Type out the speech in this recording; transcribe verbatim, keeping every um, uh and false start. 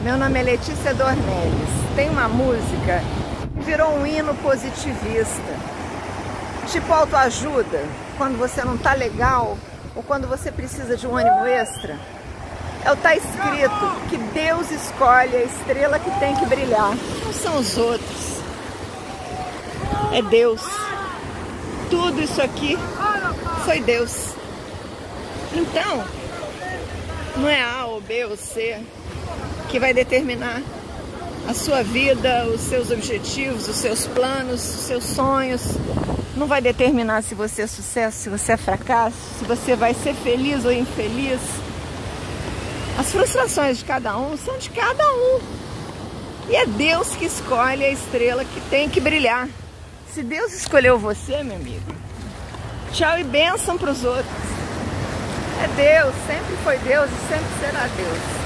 Meu nome é Letícia Dornelles. Tem uma música que virou um hino positivista, tipo autoajuda, quando você não tá legal ou quando você precisa de um ânimo extra. É o tá escrito que Deus escolhe a estrela que tem que brilhar, não são os outros, é Deus. Tudo isso aqui foi Deus. Então, não é A ou B ou C que vai determinar a sua vida, os seus objetivos, os seus planos, os seus sonhos. Não vai determinar se você é sucesso, se você é fracasso, se você vai ser feliz ou infeliz. As frustrações de cada um são de cada um. E é Deus que escolhe a estrela que tem que brilhar. Se Deus escolheu você, meu amigo, tchau e bênção para os outros. É Deus, sempre foi Deus e sempre será Deus.